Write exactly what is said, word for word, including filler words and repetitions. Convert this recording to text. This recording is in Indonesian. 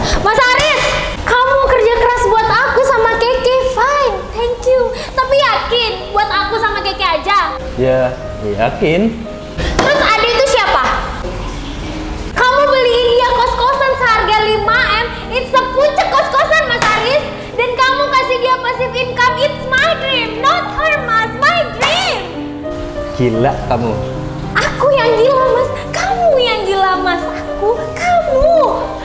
Mas Aris, kamu kerja keras buat aku sama Keke, fine, thank you. Tapi yakin buat aku sama Keke aja? Ya, yakin. Terus Ade itu siapa? Kamu beliin dia kos-kosan seharga lima M, it's a puncak kos-kosan Mas Aris. Dan kamu kasih dia passive income, it's my dream, not her mas, my dream. Gila kamu. Aku yang gila mas, kamu yang gila mas, aku, kamu.